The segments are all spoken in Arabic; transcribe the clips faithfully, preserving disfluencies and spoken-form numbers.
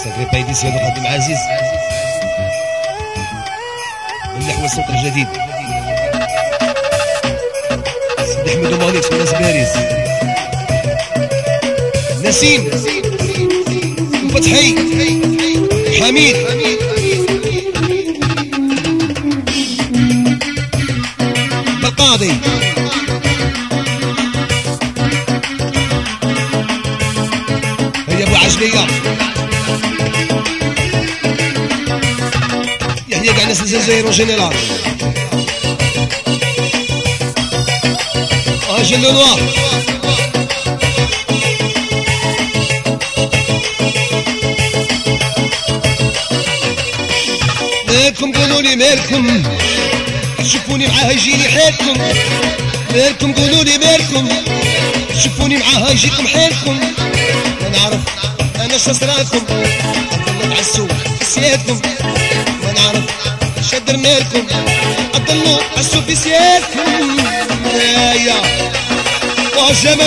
ساكري بايديسيون مقدم عزيز من نحو الصوت الجديد سيدي احمد ومالك وناس باريس نسيم فتحي حميد القاضي هيا ابو عجليه يحيى كاع ناس الجزائر وجنرال اجل نوار مالكم قولولي مالكم شوفوني معاها يجيني حالكم مالكم قولولي مالكم شوفوني معاها يجيكم حالكم ما نعرف انا شصراكم اضلوا تعسوا في سيادكم ما نعرف شدر مالكم اضلوا تعسوا في سيادكم يا وجمال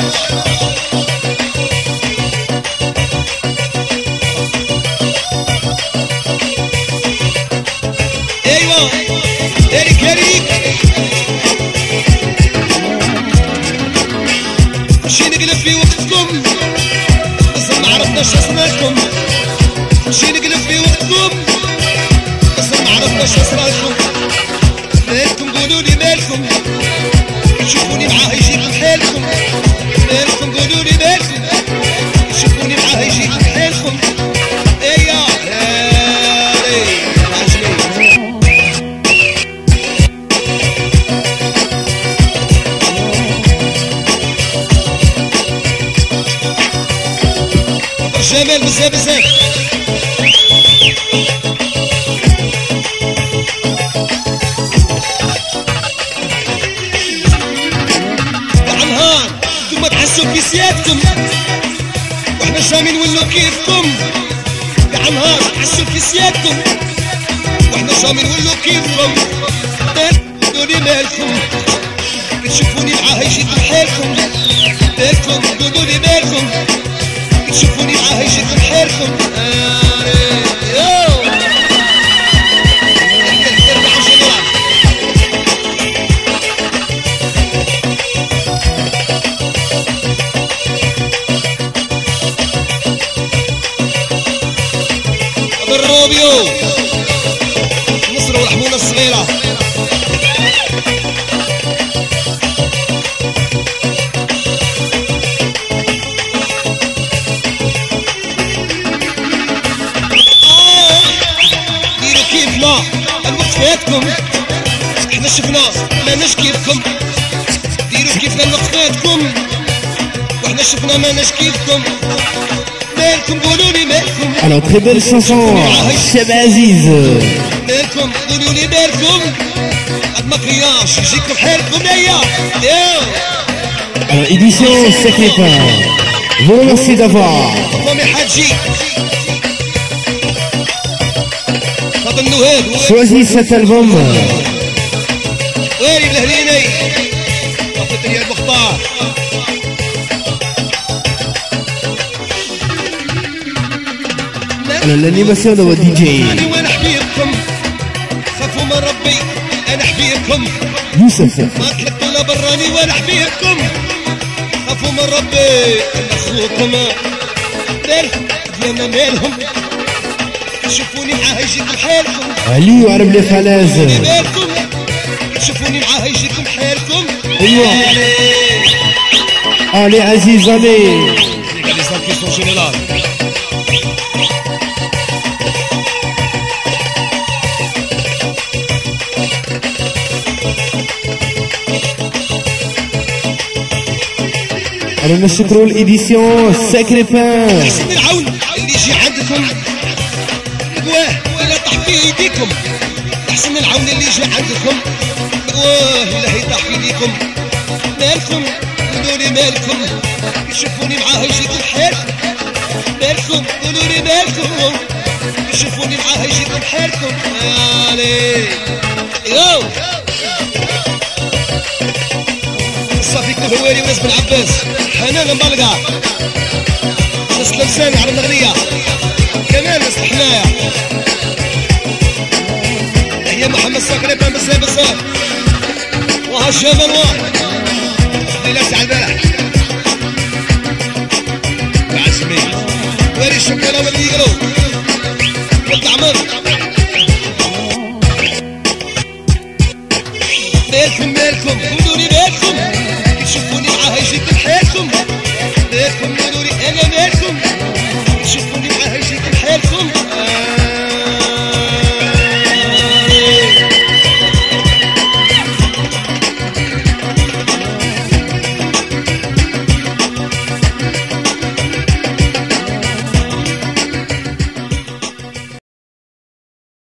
ايوه اريك اريك مشي نقلب في وقتكم بس ما عرفناش اسماءكم مشي نقلب في وقتكم بس ما عرفناش اسماءكم مالكم قولولي مالكم شوفوني معاها يجيكم حالكم مالكم قولولي مالكم شوفوني معاها يجيكم حالكم ايا جمال بزاف بزاف كاع نهار نتوما تحسوا في سيادكم وحنا جامي نولو كيفكم كاع نهار تحسوا في سيادكم وحنا جامي نولو كيفكم قولولي مالكم تشوفوني معاها يجيكم حالكم مالكم قولولي مالكم تشوفوني معاها يجيكم حالكم يو الروبيو نصر والحمولة الصغيرة الوقت فاتكم احنا شفنا ماناش كيفكم ديروا كيفنا الوقت فاتكم واحنا شفنا ماناش كيفكم مالكم قولولي مالكم Alors très belle chanson Cheb Aziz مالكم قولولي مالكم هاد مكياج يجيكم حالكم يا Alors édition Sacré Pain vous remercie d'avoir مامي حاجي choisi cet album. ويلي بالهليني وقت يا المختار على الانيماسيون دو دي جي وانا حبيبكم خافوا من ربي انا حبيبكم يوسف ما طلقتوا لا براني وانا حبيبكم خافوا من ربي انا اخوكم مالهم ديالنا مالهم شوفوني معاها يجيكم حالكم علي وعرب لي فلاز مالكم شوفوني معاها يجيكم حالكم ايوا علي عزيز علي les artistes en général انا نشكروا الايديسيون ساكري بان احسن العون اللي يجي عندكم واه إلا طاح في ايديكم احسن العون اللي يجي عندكم واه إلا يطاح في ايديكم مالكم قولولي مالكم يشوفوني معاها يجيكم حالكم مالكم قولولي مالكم يشوفوني معاها يجيكم حالكم علي يو صافي كل هواري وناس بن عباس حنان مبلقع ناس لمساني على المغنية حنايا هي محمد صقري بن بزاف بزاف وهشام الوان ليلة تاع البارح عزمي واري الشوكولا واللي يقرو والطعمر مالكم مالكم